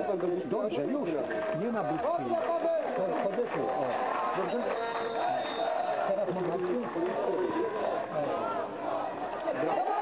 Dobrze, już. Nie ma budki. Chodźcie. O. Dobrze? Teraz ma budki.